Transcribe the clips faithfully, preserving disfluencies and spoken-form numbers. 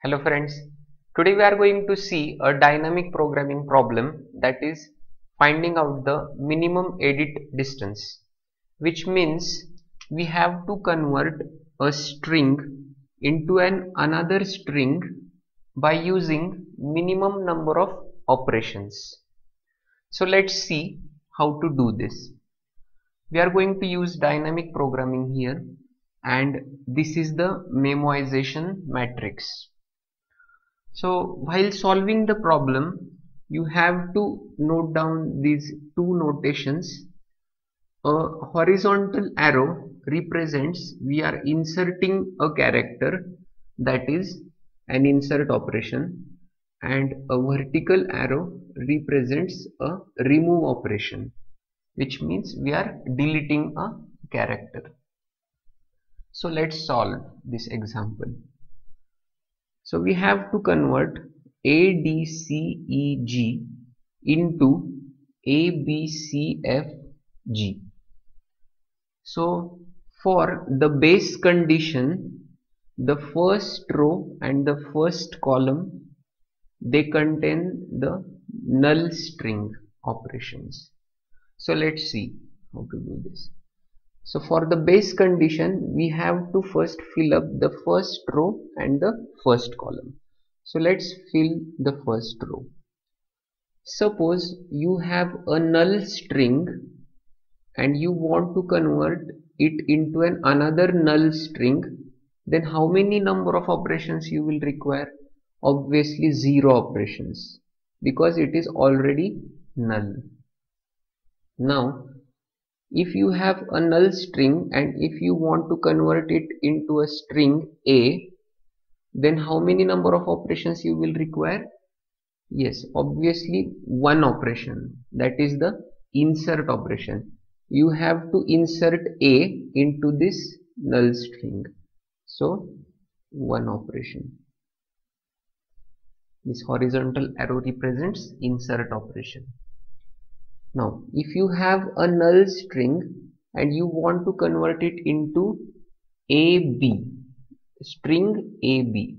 Hello friends, today we are going to see a dynamic programming problem, that is finding out the minimum edit distance, which means we have to convert a string into an another string by using minimum number of operations. So let's see how to do this. We are going to use dynamic programming here, and this is the memoization matrix. So while solving the problem, you have to note down these two notations. A horizontal arrow represents we are inserting a character, that is an insert operation, and a vertical arrow represents a remove operation, which means we are deleting a character. So let's solve this example. So we have to convert A, D, C, E, G into A, B, C, F, G. So for the base condition, the first row and the first column, they contain the null string operations. So let's see how to do this. So for the base condition, we have to first fill up the first row and the first column. So let's fill the first row. Suppose you have a null string and you want to convert it into an another null string, then how many number of operations you will require? Obviously zero operations, because it is already null. Now if you have a null string and if you want to convert it into a string A, then how many number of operations you will require? Yes, obviously one operation, that is the insert operation. You have to insert A into this null string. So one operation. This horizontal arrow represents insert operation. Now, if you have a null string and you want to convert it into A B, string A B.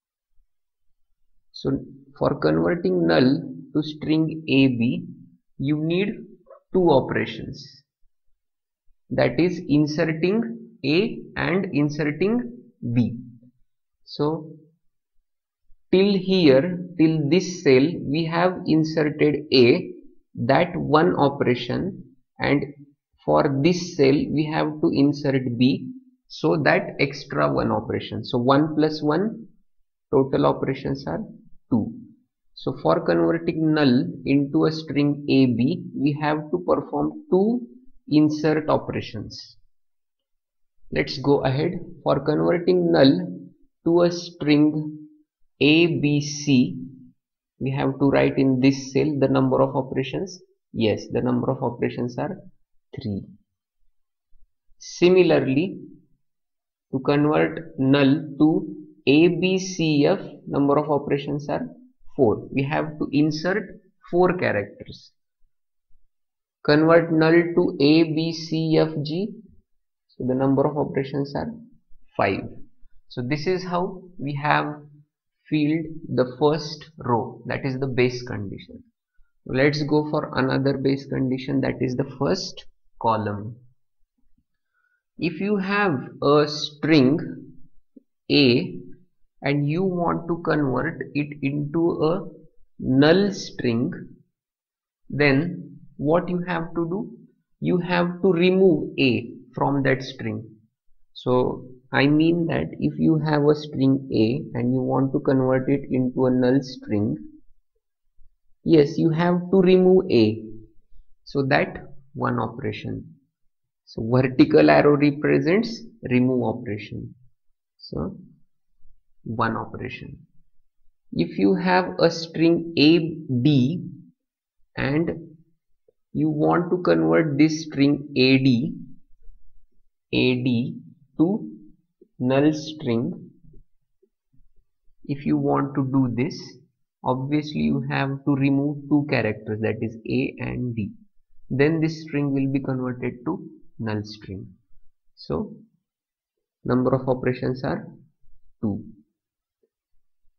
So, for converting null to string A B, you need two operations. That is inserting A and inserting B. So, till here, till this cell, we have inserted A, that one operation, and for this cell we have to insert B, so that extra one operation. So one plus one, total operations are two. So for converting null into a string A B, we have to perform two insert operations. Let's go ahead. For converting null to a string A B C, we have to write in this cell the number of operations. Yes, the number of operations are three. Similarly, to convert null to A B C F, number of operations are four. We have to insert four characters. Convert null to A B C F G, so the number of operations are five. So this is how we have filled the first row, that is the base condition. Let's go for another base condition, that is the first column. If you have a string A and you want to convert it into a null string, then what you have to do? You have to remove A from that string. So I mean that if you have a string A and you want to convert it into a null string, yes, you have to remove A. So that one operation. So vertical arrow represents remove operation. So one operation. If you have a string A D and you want to convert this string A D, A D to null string, if you want to do this, obviously you have to remove two characters, that is A and D. Then this string will be converted to null string. So number of operations are two.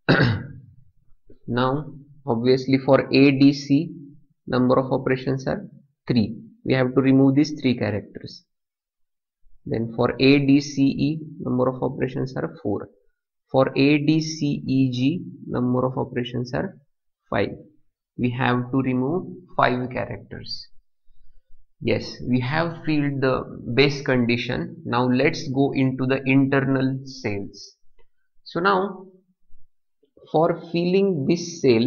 Now obviously for A, D, C, number of operations are three. We have to remove these three characters. Then for A, D, C, E, number of operations are four. For A, D, C, E, G, number of operations are five. We have to remove five characters. Yes, we have filled the base condition. Now let's go into the internal cells. So now for filling this cell,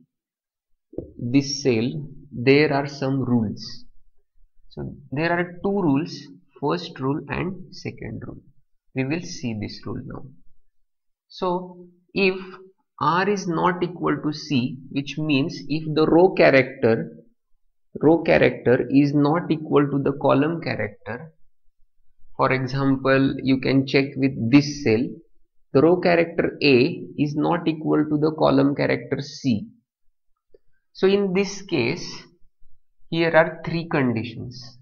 this cell, there are some rules. So there are two rules, first rule and second rule. We will see this rule now. So if R is not equal to C, which means if the row character row character is not equal to the column character, for example, you can check with this cell, the row character A is not equal to the column character C. So in this case, here are three conditions.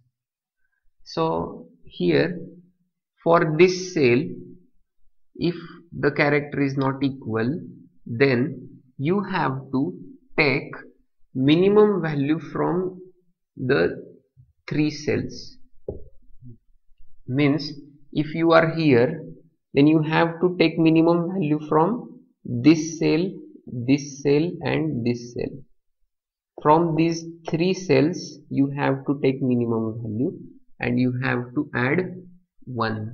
So here for this cell, if the character is not equal, then you have to take minimum value from the three cells. Means if you are here, then you have to take minimum value from this cell, this cell and this cell. From these three cells you have to take minimum value and you have to add one.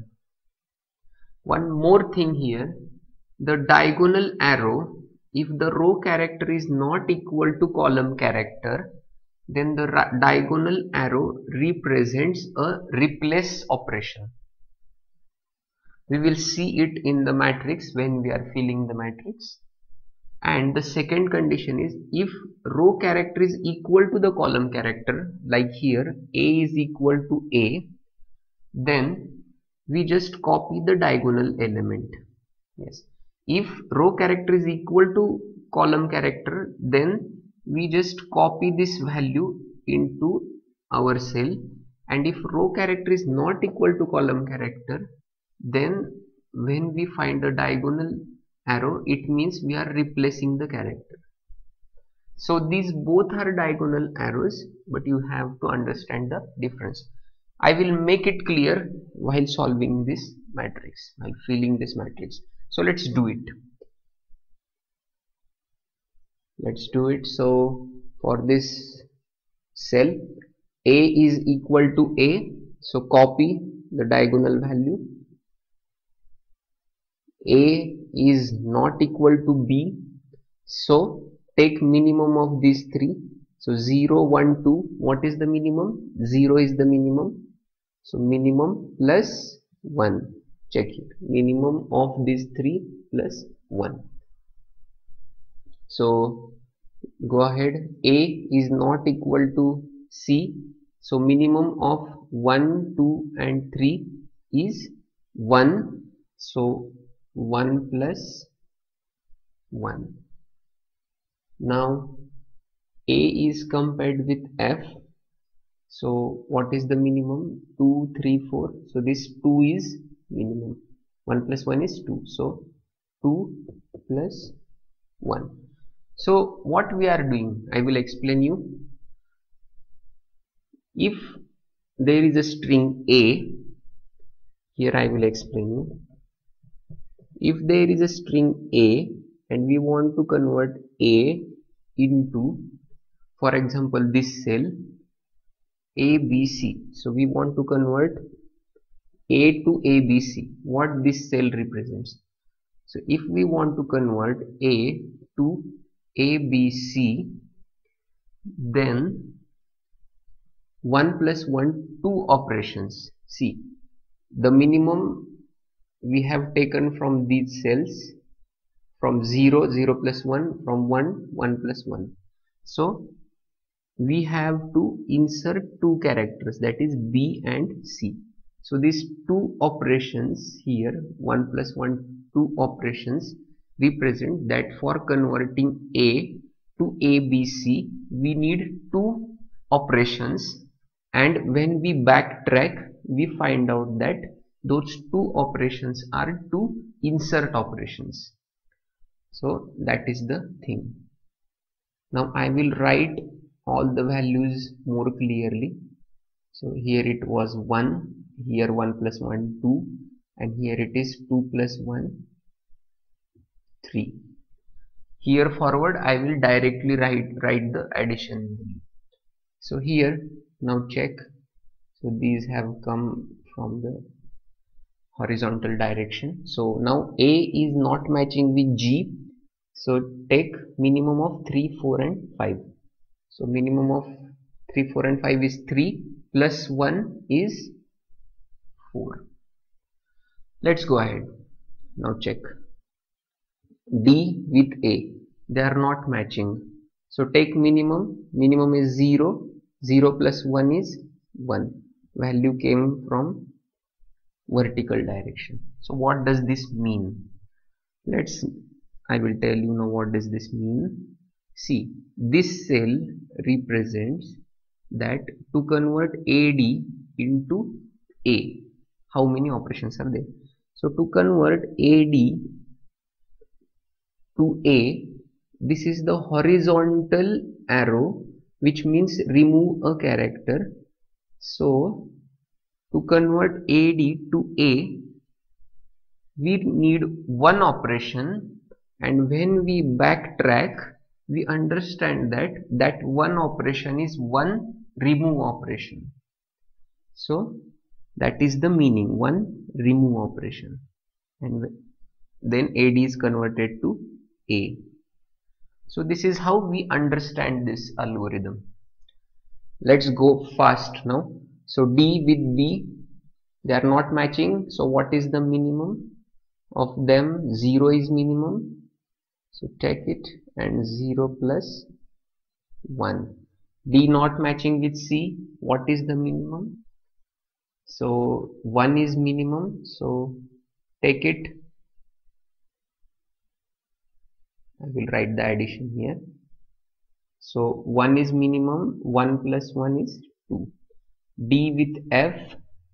One more thing here, the diagonal arrow, if the row character is not equal to column character, then the diagonal arrow represents a replace operation. We will see it in the matrix when we are filling the matrix. And the second condition is if row character is equal to the column character, like here A is equal to A, then we just copy the diagonal element. Yes, if row character is equal to column character, then we just copy this value into our cell, and if row character is not equal to column character, then when we find the diagonal arrow, it means we are replacing the character. So these both are diagonal arrows, but you have to understand the difference. I will make it clear while solving this matrix, while filling this matrix. So let's do it. Let's do it. So for this cell, A is equal to A, so copy the diagonal value. A is not equal to B, so take minimum of these three. So zero, one, two, what is the minimum? zero is the minimum. So minimum plus one. Check it. Minimum of these three plus one. So go ahead. A is not equal to C. So minimum of one, two and three is one. So one plus one. Now A is compared with F. So what is the minimum? two, three, four. So this two is minimum. one plus one is two. So two plus one. So what we are doing, I will explain you. If there is a string A, here I will explain you. If there is a string A and we want to convert A into, for example, this cell A B C, so we want to convert A to A B C, what this cell represents. So if we want to convert A to A B C, then one plus one, two operations. See, the minimum we have taken from these cells, from zero, zero plus one, from one, one plus one. So we have to insert two characters, that is B and C. So these two operations here, one plus one, two operations represent that for converting A to A B C, we need two operations, and when we backtrack, we find out that those two operations are two insert operations. So that is the thing. Now I will write all the values more clearly. So here it was one, here one plus one, two, and here it is two plus one, three. Here forward I will directly write, write the addition. So here, now check. So these have come from the horizontal direction. So now A is not matching with G. So take minimum of three, four and five. So minimum of three, four and five is three plus one is four. Let's go ahead. Now check. D with A. They are not matching. So take minimum. Minimum is zero. zero plus one is one. Value came from vertical direction. So what does this mean? Let's, I will tell you now what does this mean. See, this cell represents that to convert A D into A, how many operations are there? So to convert A D to A, this is the horizontal arrow, which means remove a character. So to convert A D to A, we need one operation, and when we backtrack, we understand that that one operation is one remove operation. So that is the meaning, one remove operation, and then A D is converted to A. So this is how we understand this algorithm. Let's go fast now. So D with B, they are not matching. So what is the minimum of them? Zero is minimum. So take it, and zero plus one. D not matching with C. What is the minimum? So one is minimum. So take it. I will write the addition here. So one is minimum. one plus one is two. D with F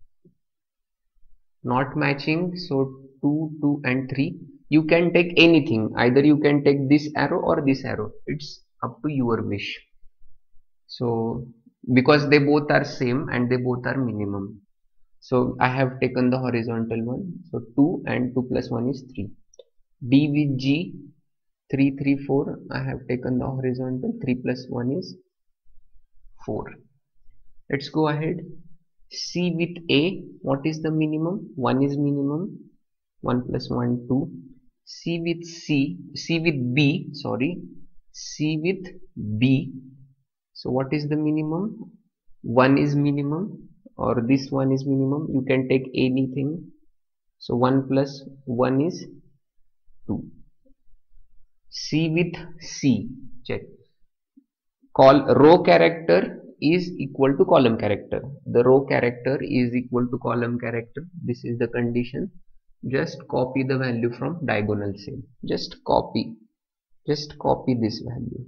not matching. So two, two and three. You can take anything. Either you can take this arrow or this arrow. It's up to your wish. So because they both are same and they both are minimum. So I have taken the horizontal one. So two and two plus one is three. D with G, three, three, four. I have taken the horizontal. three plus one is four. Let's go ahead. C with A, what is the minimum? one is minimum. one plus one, two. C with C, C with B, sorry. C with B. So what is the minimum? one is minimum, or this one is minimum. You can take anything. So one plus one is two. C with C, check. Call row character is equal to column character. The row character is equal to column character. This is the condition. Just copy the value from diagonal cell. Just copy. Just copy this value.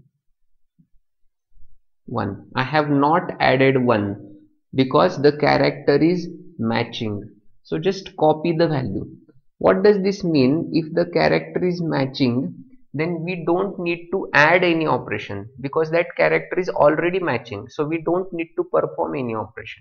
one. I have not added one because the character is matching. So just copy the value. What does this mean? If the character is matching, then we don't need to add any operation because that character is already matching. So we don't need to perform any operation.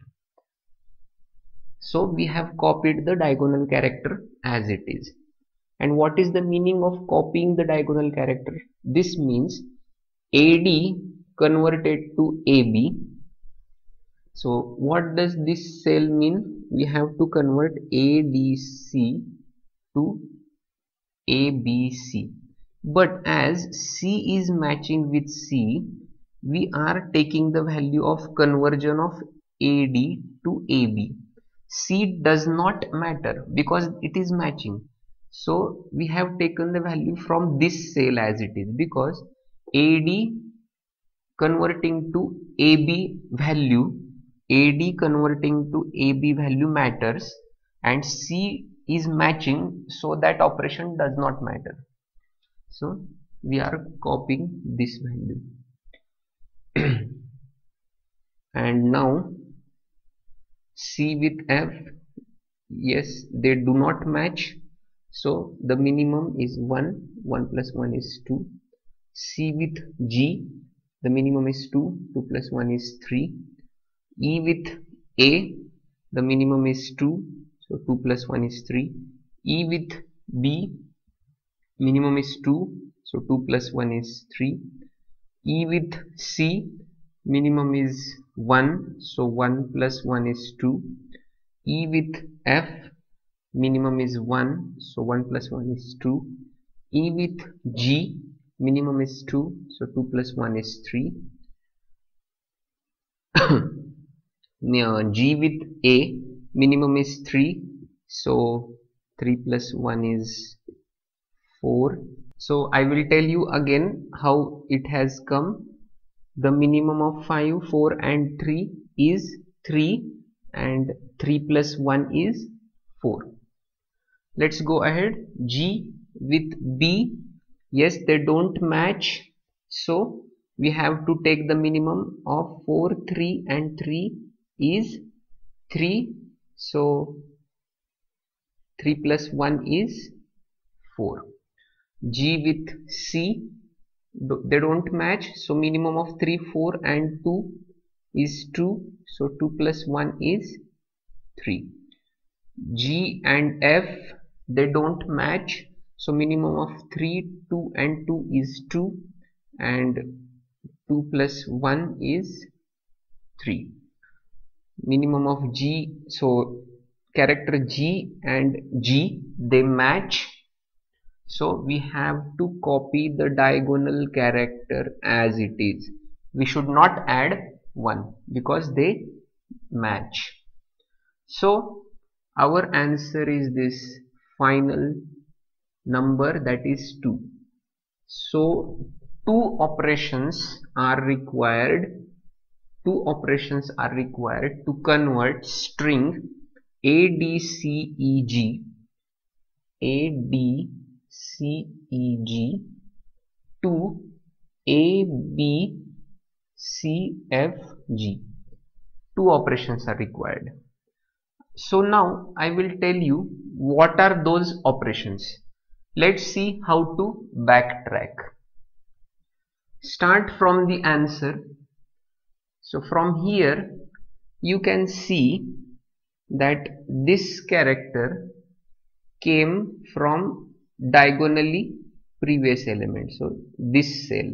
So we have copied the diagonal character as it is. And what is the meaning of copying the diagonal character? This means A D converted to A B. So what does this cell mean? We have to convert A D C to A B C. But as C is matching with C, we are taking the value of conversion of A D to A B. C does not matter because it is matching. So we have taken the value from this cell as it is, because A D converting to A B value, A D converting to A B value matters, and C is matching, so that operation does not matter. So we are copying this value. And now C with F, yes, they do not match. So the minimum is one, one plus one is two. C with G, the minimum is two, two plus one is three. E with A, the minimum is two, so two plus one is three. E with B, minimum is two, so two plus one is three. E with C, minimum is one, so one plus one is two. E with F, minimum is one, so one plus one is two. E with G, minimum is two, so two plus one is three. G with A, minimum is three, so three plus one is four. So I will tell you again how it has come. The minimum of five, four and three is three, and three plus one is four. Let's go ahead. G with B, yes, they don't match, so we have to take the minimum of four, three and three is three, so three plus one is four. G with C, they don't match, so minimum of three, four and two is two, so two plus one is three. G and F, they don't match, so minimum of three, two and two is two, and two plus one is three. Minimum of G, so character G and G, they match, so we have to copy the diagonal character as it is. We should not add one because they match. So our answer is this final number, that is two. So two operations are required two operations are required to convert string A D C E G A D C E G to A B C F G. Two operations are required. So now I will tell you what are those operations. Let's see how to backtrack. Start from the answer. So from here you can see that this character came from diagonally previous element, so this cell.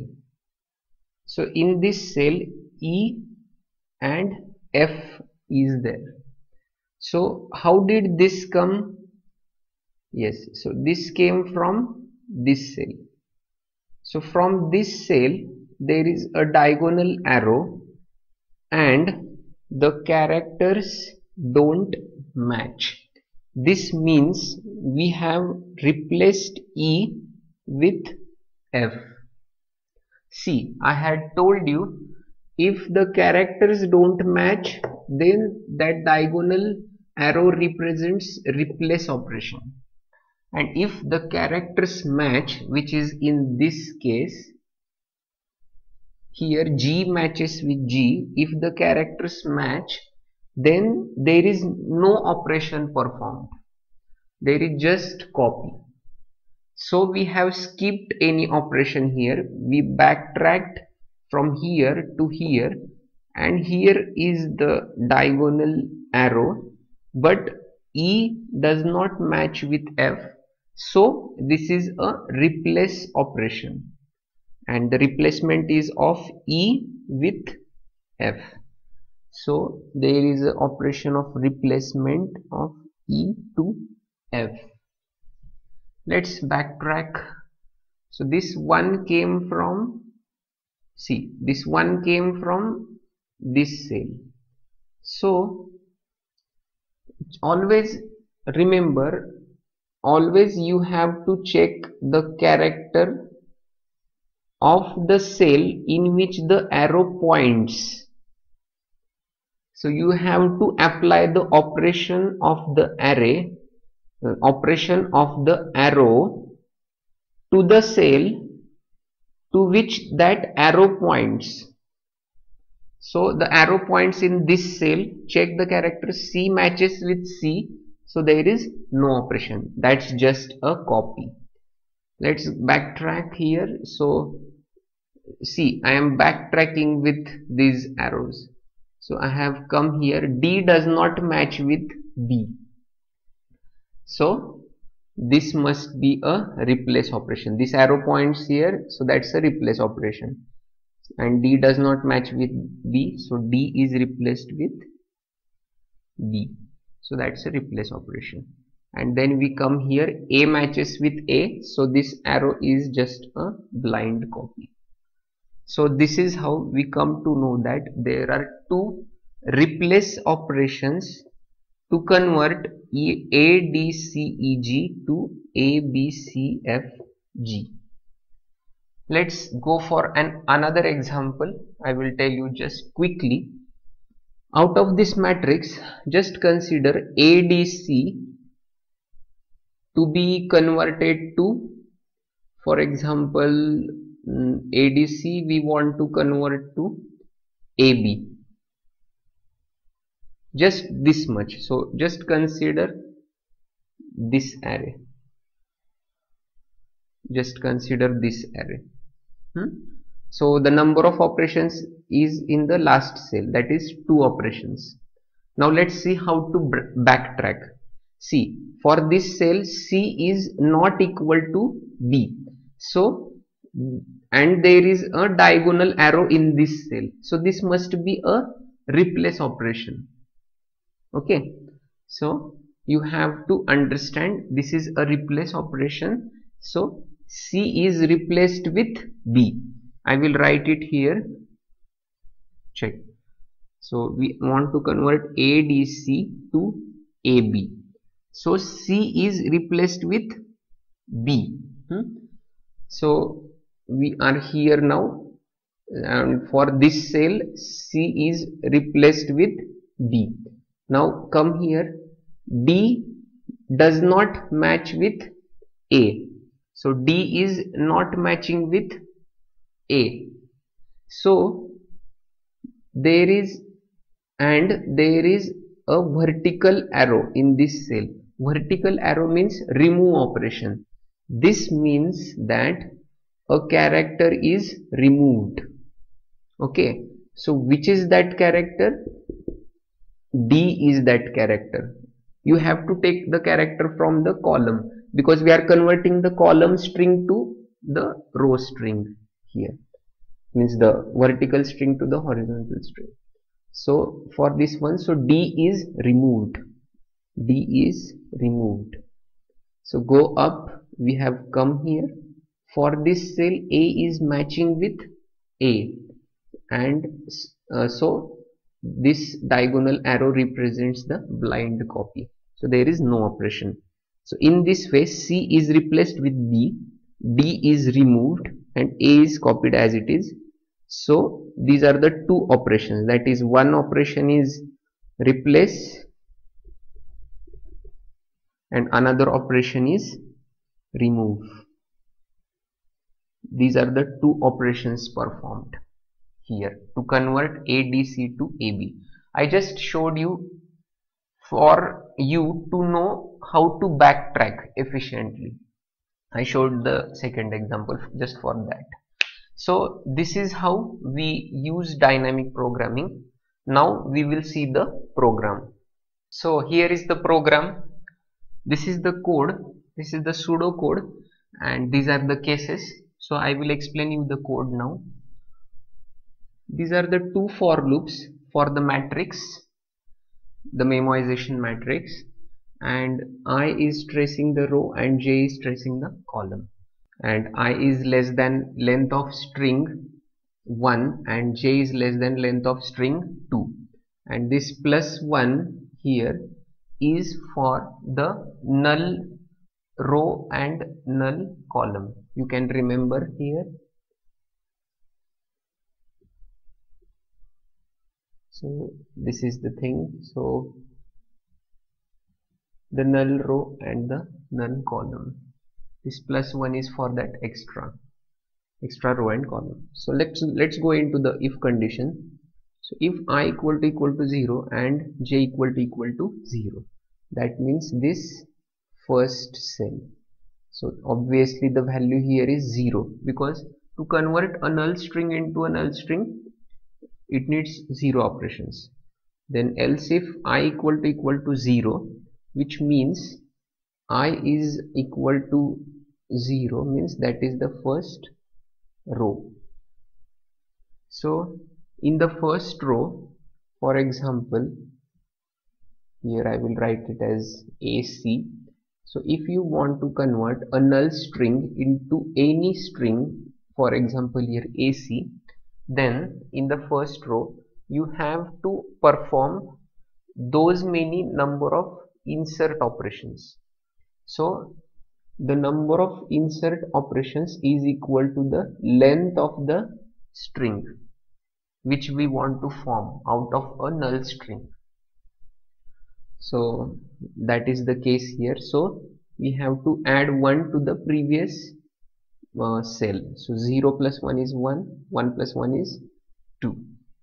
So in this cell E and F is there. So how did this come? Yes, so this came from this cell. So from this cell there is a diagonal arrow and the characters don't match. This means we have replaced E with F. See, I had told you if the characters don't match, then that diagonal arrow represents replace operation. And if the characters match, which is in this case, here G matches with G, if the characters match, then there is no operation performed. There is just copy. So we have skipped any operation here. We backtracked from here to here, and here is the diagonal arrow, but E does not match with F. So this is a replace operation, and the replacement is of E with F. So there is an operation of replacement of E to F. Let's backtrack. So this one came from, see, this one came from this cell. So always remember, always you have to check the character of the cell in which the arrow points. So you have to apply the operation of the array, uh, operation of the arrow to the cell to which that arrow points. So the arrow points in this cell, check the character C matches with C, so there is no operation. That's just a copy. Let's backtrack here. So see, I am backtracking with these arrows. So I have come here, D does not match with B. So this must be a replace operation. This arrow points here, so that's a replace operation. And D does not match with B, so D is replaced with B. So that's a replace operation. And then we come here, A matches with A, so this arrow is just a blind copy. So this is how we come to know that there are two replace operations to convert A, D, C, E, G to A, B, C, F, G. Let's go for an another example. I will tell you just quickly. Out of this matrix, just consider A, D, C to be converted to, for example, A D C we want to convert to A B. Just this much. So just consider this array. Just consider this array. Hmm? So the number of operations is in the last cell, that is two operations. Now let's see how to backtrack. See, for this cell C is not equal to B. So and there is a diagonal arrow in this cell, so this must be a replace operation. Okay, so you have to understand this is a replace operation. So C is replaced with B. I will write it here. Check. So we want to convert A D C to A B. So C is replaced with B. Hmm? So we are here now, and for this cell C is replaced with B. Now come here, D does not match with A. So D is not matching with A. So there is and there is a vertical arrow in this cell. Vertical arrow means remove operation. This means that a character is removed. Okay, so which is that character? D is that character. You have to take the character from the column, because we are converting the column string to the row string here, means the vertical string to the horizontal string. So for this one, so D is removed. D is removed. So go up, we have come here. For this cell A is matching with A, and uh, so this diagonal arrow represents the blind copy. So there is no operation. So in this way C is replaced with B, D is removed, and A is copied as it is. So these are the two operations, that is one operation is replace and another operation is remove. These are the two operations performed here to convert A D C to A B. I just showed you for you to know how to backtrack efficiently. I showed the second example just for that. So this is how we use dynamic programming. Now we will see the program. So here is the program. This is the code. This is the pseudo code, and these are the cases. So I will explain you the code now. These are the two for loops for the matrix, the memoization matrix, and I is tracing the row and J is tracing the column, and I is less than length of string one and J is less than length of string two, and this plus one here is for the null row and null column. You can remember here. So this is the thing. So the null row and the null column. This plus one is for that extra extra row and column. So let's let's go into the if condition. So if I equal to equal to zero and j equal to equal to zero, that means this first cell. So obviously the value here is zero, because to convert a null string into a null string it needs zero operations. Then else if I equal to equal to zero, which means I is equal to zero, means that is the first row. So in the first row, for example, here I will write it as A C. So if you want to convert a null string into any string, for example here A C, then in the first row you have to perform those many number of insert operations. So the number of insert operations is equal to the length of the string which we want to form out of a null string. So that is the case here. So we have to add one to the previous uh, cell. So zero plus one is one, one plus one is two.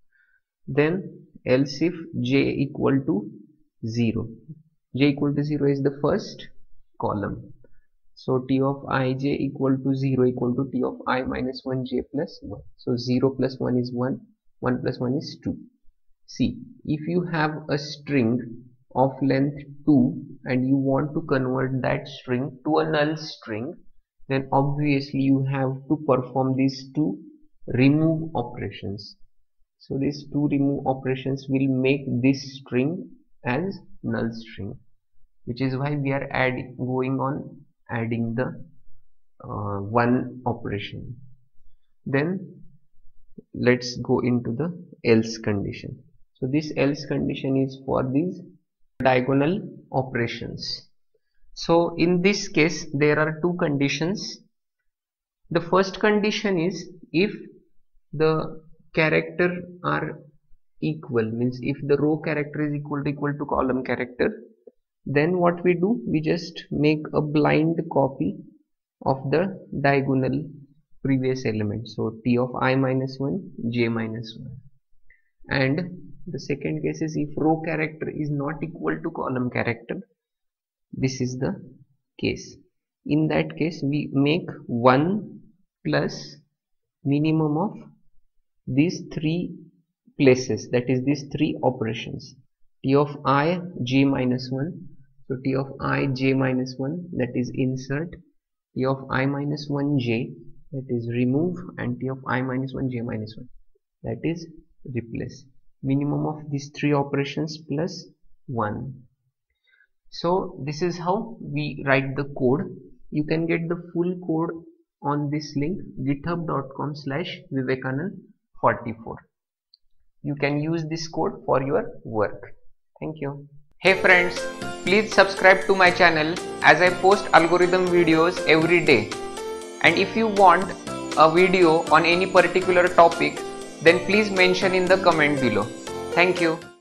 Then else if j equal to zero, j equal to zero is the first column. So t of ij equal to zero equal to t of I minus one j plus one. So zero plus one is one, one plus one is two. See, if you have a string of length two and you want to convert that string to a null string, then obviously you have to perform these two remove operations. So these two remove operations will make this string as null string, which is why we are adding going on adding the uh, one operation. Then let's go into the else condition. So this else condition is for these diagonal operations. So in this case there are two conditions. The first condition is if the character are equal, means if the row character is equal to equal to column character, then what we do, we just make a blind copy of the diagonal previous element. So t of I minus one, j minus one. And the second case is if row character is not equal to column character, this is the case. In that case we make one plus minimum of these three places, that is these three operations, t of I j minus one. So t of I j minus one, that is insert, t of I minus one j, that is remove, and t of I minus one j minus one, that is replace. Minimum of these three operations plus one. So this is how we write the code. You can get the full code on this link, github dot com slash vivekanand forty-four. You can use this code for your work. Thank you. Hey friends, please subscribe to my channel as I post algorithm videos every day. And if you want a video on any particular topic, then please mention in the comment below. Thank you.